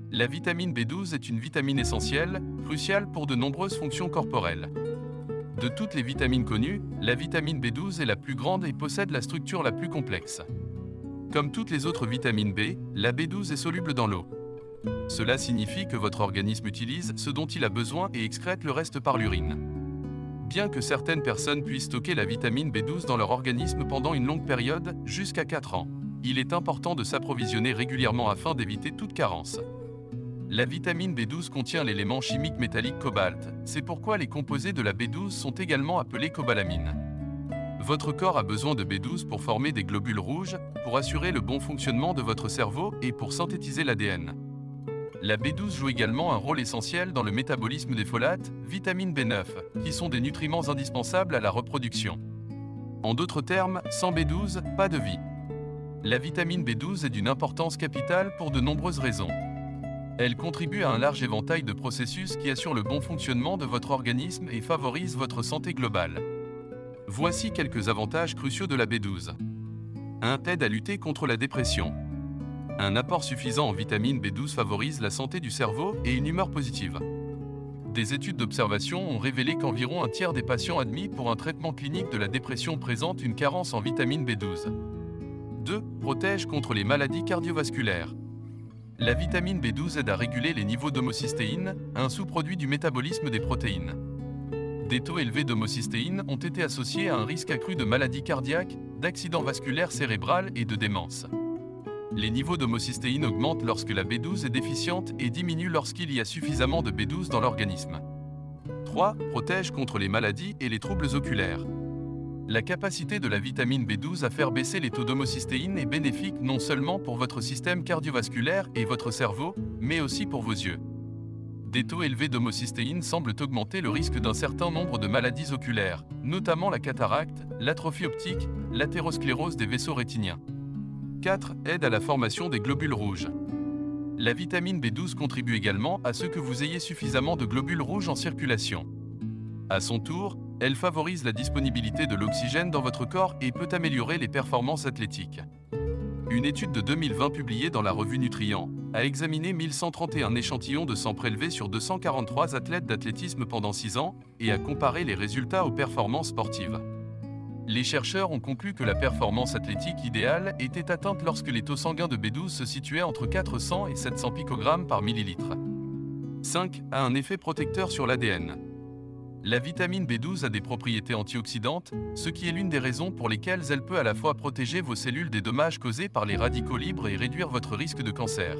La vitamine B12 est une vitamine essentielle, cruciale pour de nombreuses fonctions corporelles. De toutes les vitamines connues, la vitamine B12 est la plus grande et possède la structure la plus complexe. Comme toutes les autres vitamines B, la B12 est soluble dans l'eau. Cela signifie que votre organisme utilise ce dont il a besoin et excrète le reste par l'urine. Bien que certaines personnes puissent stocker la vitamine B12 dans leur organisme pendant une longue période, jusqu'à 4 ans, il est important de s'approvisionner régulièrement afin d'éviter toute carence. La vitamine B12 contient l'élément chimique métallique cobalt, c'est pourquoi les composés de la B12 sont également appelés cobalamines. Votre corps a besoin de B12 pour former des globules rouges, pour assurer le bon fonctionnement de votre cerveau et pour synthétiser l'ADN. La B12 joue également un rôle essentiel dans le métabolisme des folates, vitamine B9, qui sont des nutriments indispensables à la reproduction. En d'autres termes, sans B12, pas de vie. La vitamine B12 est d'une importance capitale pour de nombreuses raisons. Elle contribue à un large éventail de processus qui assurent le bon fonctionnement de votre organisme et favorisent votre santé globale. Voici quelques avantages cruciaux de la B12. 1. Aide à lutter contre la dépression. Un apport suffisant en vitamine B12 favorise la santé du cerveau et une humeur positive. Des études d'observation ont révélé qu'environ un tiers des patients admis pour un traitement clinique de la dépression présentent une carence en vitamine B12. 2. Protège contre les maladies cardiovasculaires. La vitamine B12 aide à réguler les niveaux d'homocystéine, un sous-produit du métabolisme des protéines. Des taux élevés d'homocystéine ont été associés à un risque accru de maladies cardiaques, d'accidents vasculaires cérébrales et de démence. Les niveaux d'homocystéine augmentent lorsque la B12 est déficiente et diminuent lorsqu'il y a suffisamment de B12 dans l'organisme. 3. Protège contre les maladies et les troubles oculaires. La capacité de la vitamine B12 à faire baisser les taux d'homocystéine est bénéfique non seulement pour votre système cardiovasculaire et votre cerveau, mais aussi pour vos yeux. Des taux élevés d'homocystéine semblent augmenter le risque d'un certain nombre de maladies oculaires, notamment la cataracte, l'atrophie optique, l'athérosclérose des vaisseaux rétiniens. 4. Aide à la formation des globules rouges. La vitamine B12 contribue également à ce que vous ayez suffisamment de globules rouges en circulation. À son tour, elle favorise la disponibilité de l'oxygène dans votre corps et peut améliorer les performances athlétiques. Une étude de 2020 publiée dans la revue Nutrient a examiné 1131 échantillons de sang prélevés sur 243 athlètes d'athlétisme pendant 6 ans et a comparé les résultats aux performances sportives. Les chercheurs ont conclu que la performance athlétique idéale était atteinte lorsque les taux sanguins de B12 se situaient entre 400 et 700 picogrammes par millilitre. 5. A un effet protecteur sur l'ADN. La vitamine B12 a des propriétés antioxydantes, ce qui est l'une des raisons pour lesquelles elle peut à la fois protéger vos cellules des dommages causés par les radicaux libres et réduire votre risque de cancer.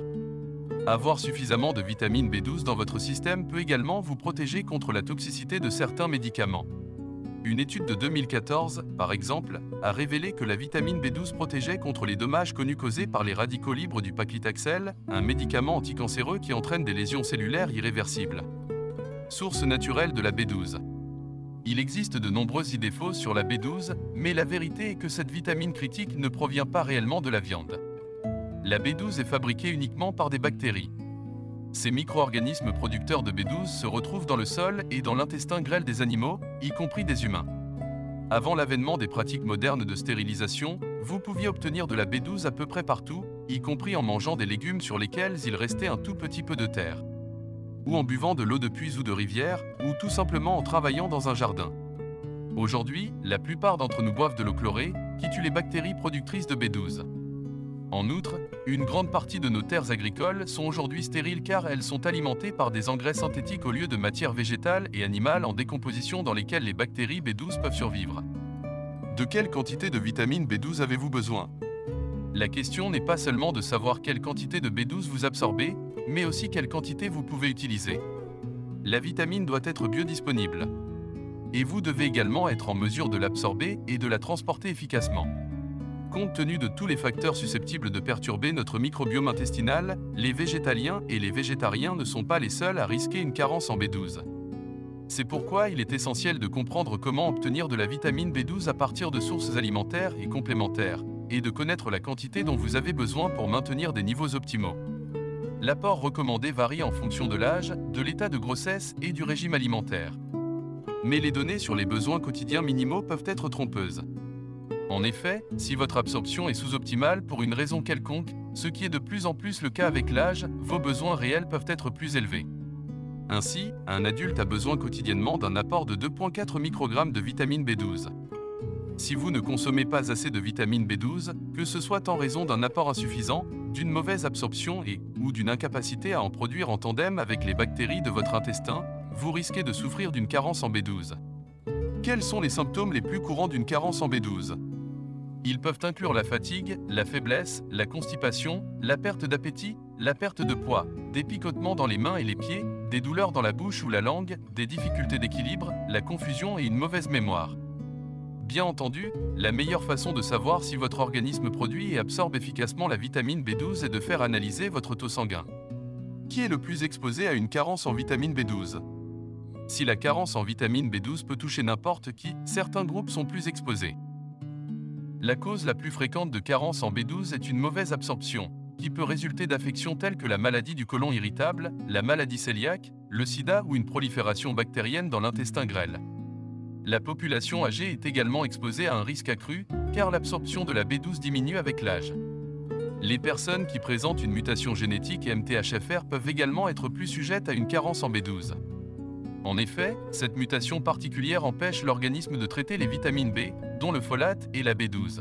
Avoir suffisamment de vitamine B12 dans votre système peut également vous protéger contre la toxicité de certains médicaments. Une étude de 2014, par exemple, a révélé que la vitamine B12 protégeait contre les dommages connus causés par les radicaux libres du paclitaxel, un médicament anticancéreux qui entraîne des lésions cellulaires irréversibles. Source naturelle de la B12. Il existe de nombreuses idées fausses sur la B12, mais la vérité est que cette vitamine critique ne provient pas réellement de la viande. La B12 est fabriquée uniquement par des bactéries. Ces micro-organismes producteurs de B12 se retrouvent dans le sol et dans l'intestin grêle des animaux, y compris des humains. Avant l'avènement des pratiques modernes de stérilisation, vous pouviez obtenir de la B12 à peu près partout, y compris en mangeant des légumes sur lesquels il restait un tout petit peu de terre, ou en buvant de l'eau de puits ou de rivière, ou tout simplement en travaillant dans un jardin. Aujourd'hui, la plupart d'entre nous boivent de l'eau chlorée, qui tue les bactéries productrices de B12. En outre, une grande partie de nos terres agricoles sont aujourd'hui stériles car elles sont alimentées par des engrais synthétiques au lieu de matières végétales et animales en décomposition dans lesquelles les bactéries B12 peuvent survivre. De quelle quantité de vitamine B12 avez-vous besoin? La question n'est pas seulement de savoir quelle quantité de B12 vous absorbez, mais aussi quelle quantité vous pouvez utiliser. La vitamine doit être biodisponible. Et vous devez également être en mesure de l'absorber et de la transporter efficacement. Compte tenu de tous les facteurs susceptibles de perturber notre microbiome intestinal, les végétaliens et les végétariens ne sont pas les seuls à risquer une carence en B12. C'est pourquoi il est essentiel de comprendre comment obtenir de la vitamine B12 à partir de sources alimentaires et complémentaires, et de connaître la quantité dont vous avez besoin pour maintenir des niveaux optimaux. L'apport recommandé varie en fonction de l'âge, de l'état de grossesse et du régime alimentaire. Mais les données sur les besoins quotidiens minimaux peuvent être trompeuses. En effet, si votre absorption est sous-optimale pour une raison quelconque, ce qui est de plus en plus le cas avec l'âge, vos besoins réels peuvent être plus élevés. Ainsi, un adulte a besoin quotidiennement d'un apport de 2,4 microgrammes de vitamine B12. Si vous ne consommez pas assez de vitamine B12, que ce soit en raison d'un apport insuffisant, d'une mauvaise absorption ou d'une incapacité à en produire en tandem avec les bactéries de votre intestin, vous risquez de souffrir d'une carence en B12. Quels sont les symptômes les plus courants d'une carence en B12 ? Ils peuvent inclure la fatigue, la faiblesse, la constipation, la perte d'appétit, la perte de poids, des picotements dans les mains et les pieds, des douleurs dans la bouche ou la langue, des difficultés d'équilibre, la confusion et une mauvaise mémoire. Bien entendu, la meilleure façon de savoir si votre organisme produit et absorbe efficacement la vitamine B12 est de faire analyser votre taux sanguin. Qui est le plus exposé à une carence en vitamine B12 ? Si la carence en vitamine B12 peut toucher n'importe qui, certains groupes sont plus exposés. La cause la plus fréquente de carence en B12 est une mauvaise absorption, qui peut résulter d'affections telles que la maladie du côlon irritable, la maladie cœliaque, le sida ou une prolifération bactérienne dans l'intestin grêle. La population âgée est également exposée à un risque accru, car l'absorption de la B12 diminue avec l'âge. Les personnes qui présentent une mutation génétique MTHFR peuvent également être plus sujettes à une carence en B12. En effet, cette mutation particulière empêche l'organisme de traiter les vitamines B, dont le folate et la B12.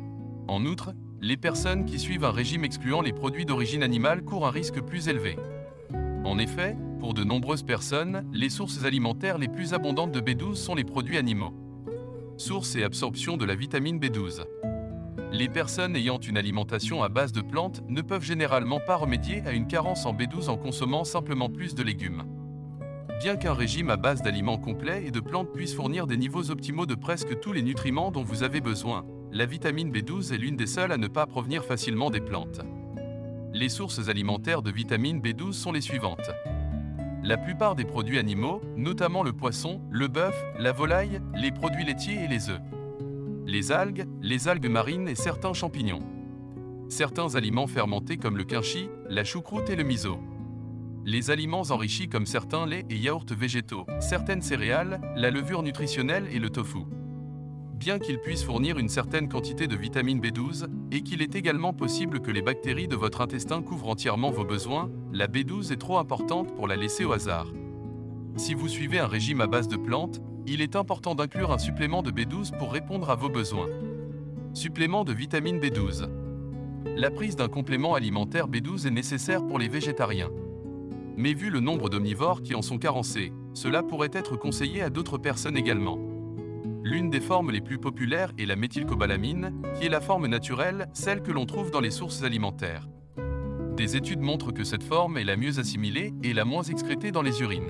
En outre, les personnes qui suivent un régime excluant les produits d'origine animale courent un risque plus élevé. En effet, pour de nombreuses personnes, les sources alimentaires les plus abondantes de B12 sont les produits animaux. Source et absorption de la vitamine B12. Les personnes ayant une alimentation à base de plantes ne peuvent généralement pas remédier à une carence en B12 en consommant simplement plus de légumes. Bien qu'un régime à base d'aliments complets et de plantes puisse fournir des niveaux optimaux de presque tous les nutriments dont vous avez besoin, la vitamine B12 est l'une des seules à ne pas provenir facilement des plantes. Les sources alimentaires de vitamine B12 sont les suivantes. La plupart des produits animaux, notamment le poisson, le bœuf, la volaille, les produits laitiers et les œufs. Les algues marines et certains champignons. Certains aliments fermentés comme le quinchi, la choucroute et le miso. Les aliments enrichis comme certains laits et yaourts végétaux, certaines céréales, la levure nutritionnelle et le tofu. Bien qu'ils puissent fournir une certaine quantité de vitamine B12, et qu'il est également possible que les bactéries de votre intestin couvrent entièrement vos besoins, la B12 est trop importante pour la laisser au hasard. Si vous suivez un régime à base de plantes, il est important d'inclure un supplément de B12 pour répondre à vos besoins. Supplément de vitamine B12. La prise d'un complément alimentaire B12 est nécessaire pour les végétariens. Mais vu le nombre d'omnivores qui en sont carencés, cela pourrait être conseillé à d'autres personnes également. L'une des formes les plus populaires est la méthylcobalamine, qui est la forme naturelle, celle que l'on trouve dans les sources alimentaires. Des études montrent que cette forme est la mieux assimilée et la moins excrétée dans les urines.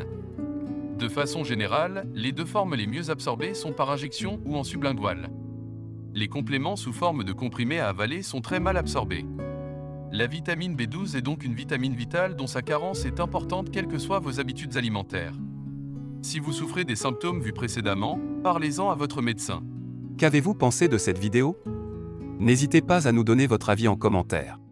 De façon générale, les deux formes les mieux absorbées sont par injection ou en sublingual. Les compléments sous forme de comprimés à avaler sont très mal absorbés. La vitamine B12 est donc une vitamine vitale dont sa carence est importante quelles que soient vos habitudes alimentaires. Si vous souffrez des symptômes vus précédemment, parlez-en à votre médecin. Qu'avez-vous pensé de cette vidéo ? N'hésitez pas à nous donner votre avis en commentaire.